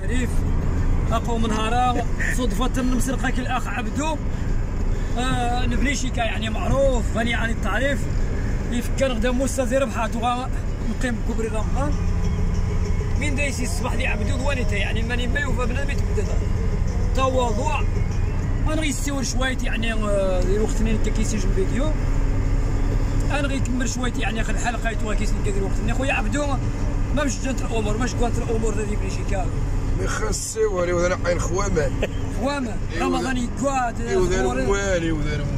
ريف اقوم نهارا صدفة مسرقك الاخ عبدو نبليشيكا يعني معروف غني عن التعريف يفكر غدا موسى ربحات نقيم بكبري رمضان من دايسي الصباح دي عبدو دوانيتا يعني ماني ما يوفى بنادم يتبدل تواضع انا غيستور شويه يعني الوقت اللي كيسجل الفيديو انا غيكمل شويه يعني اخر الحلقه يتوا كيسجل كذا الوقت اللي خويا عبدو ما مش جات الامور ماش قالت الامور هذيك اللي شيكا مي خاصي ولي وذا عين خوامان رمضان يقعد يوذا موالي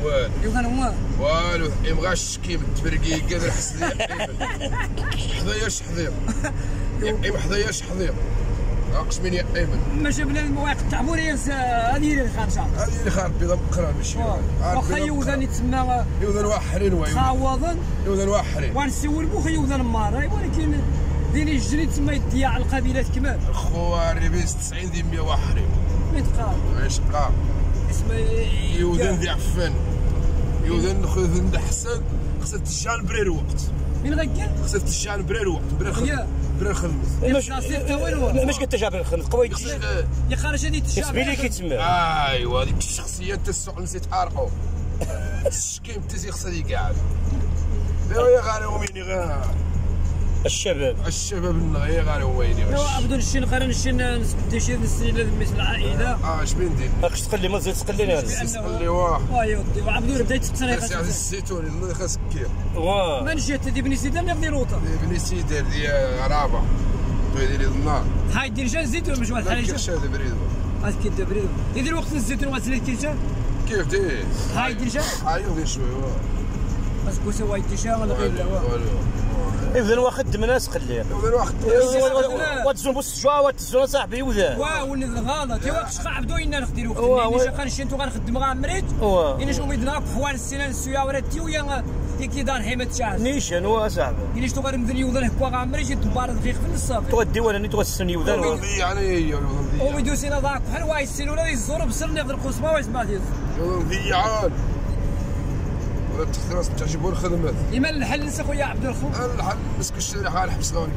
والو يبغى الشكيم التبرقي كذا الحسن حظيا شحذير يقيم حظيا شحذير ناقص من يقيمن ماشي بلا المواقع التعموريه هذه اللي خارجه هذه اللي خارج بيضا مقران ماشي واخا يوذن يتسمى يوذن واحرين خاوضن يوذن واحرين ونسول بوخ يوذن ماراي ولكن ديني الجري تسمى يديا القبيلات كمال خواري بيس 90 دي 100 واحرين متقار عايش قار اسمه يوذن ذي عفان يوذن خذن حسن خصها تشان برير وقت من غير خصها تشان برير وقت برير خدمت ماش قلت جابر الخدمت قوي يا خارج هذه تشابه اسمي لي كيتسمى ايوا هذيك الشخصيه انت السوق نسيت عارقو الشكيم تزي خصها لي قاعد يا غالي وميني غير الشباب النغيه غالي ويني لا بدون الشين قرن الشين نسبت شي السنين لازم مثل العائله شبين ندير خاص تقلي ما تزيد تقليني تقلي واه ايوا عبدو بديت الطريقه تاع الزيتون اللي خاص كير واه من جات هذه بني سيدر ناخذ روطه بني سيدر ديال عرابه هذه لي النار هاي دير جا الزيتون مش واحد الحاجه كيفاش هذا بريد هاك كيدا بريد يدير وقت الزيتون غتسلك كيجا كيف دير هاي دير جا ايوا دير شويه بس كوسه وايد تيشا ولا غير إذن واخد من ناس قليل وتزون بص شوا وتزون صاحبي وذا ولي الغلط يا واش عبدو إنا نخديرو وقت اللي شقان شنتو غنخدم غا مريت إنا شنو يدنا فوال السنان السويا وراتي ويا كي دار حيمه شاز نيشان وا صاحبي إنا شتو غنمدن يوضن هكا غا مريت يدبار دقيق في الصافي تودي ولا ني توسن يوذن يعني ويدوسينا ضاق بحال واي السن ولا يزور بسر ناخذ القسمه ويسمع ديال ضيعان تخرس تعجبون الخدمات لما الحل نسى خويا عبد الخو الحل مسك الشارع حال حبس غونك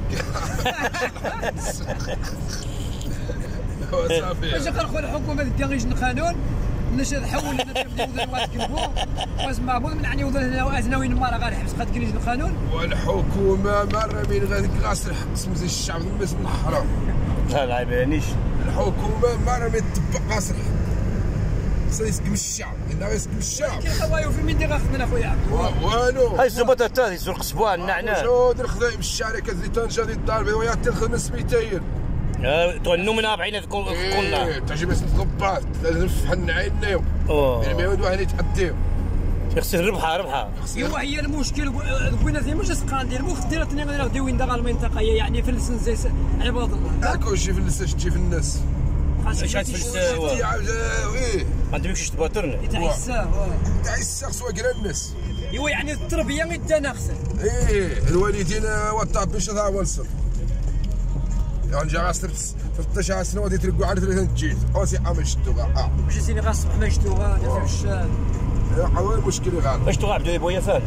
صافي باش يقرخوا الحكومه ديال القانون باش تحول لنا وذن كيفو واسمع بون من يعني وذن هنا وازناوين مره غير حبس قد كنيج القانون والحكومه مره من غاديك غاسل حبس مزي الشعب الناس من الحرام لا لا يبانيش الحكومه مره من تطبق غاسل سيسكم الشعب إنه يسكم الشعب كي خوايو في مين غاخذنا خويا عبد والو هاي الزبطه تاعي زور قصبوع النعناع شو الخدايم الشركه اللي تنجا ديال الدار البيضاء تاخذ سميتين تونو من 40 كنا تعجب اسم الضباط نفح النعيم الميود واحد يتعديو خص ربحه ايوا هي المشكل بغينا زي مش قاندير مو خديرتني غادي وين دار المنطقه يعني في السنزيس عباد الله هاكو شي في الناس تجي في الناس شحال فلس ويه ما تمشيش تباترني تاع الساق سوا كرا الناس ايوا يعني التربيه غير ناقصه الوالدين وطاب باش هذا هو السر يعني جا غاسر 13 سنه وديت ترقوا على 3 تجيت اوسي عامل شتو باش يسيني غاصبح ما شتو غا الشارع هو المشكل غادي باش تو عبدو بويا فال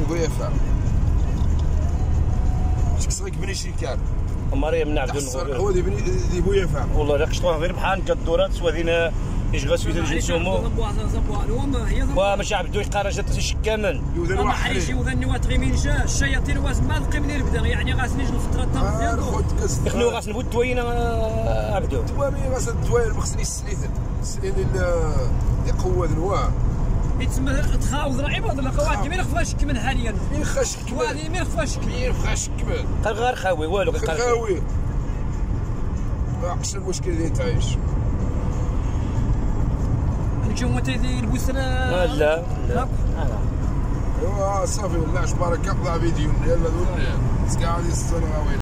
شكسك بني شيكان مريم من عبد هو دي بويا فهم والله لا قشطوها غير بحال قدورات سوادينا ايش غاسوي تجي سومو وماشي عبدو يقارا جات شكامن ما حريش يوذن واتغي من جا الشياطين واس ما لقي من يبدا يعني غاسنيش الفتره تاع يخلو غاس نبوت توينا عبدو توامي غاس الدواير مخصني السليثن اللي قوه ذنوا يتسمى تخاوض عباد الله خواتي مين خفاش كمن حاليا مين خاش كمن مين خفاش كمن قال غير خاوي والو غير خاوي احسن المشكل اللي تعيش نجيو تيدي البوسنا لا ايوا صافي والله اش بارك الله فيديو يلا ذول قاعد يستنى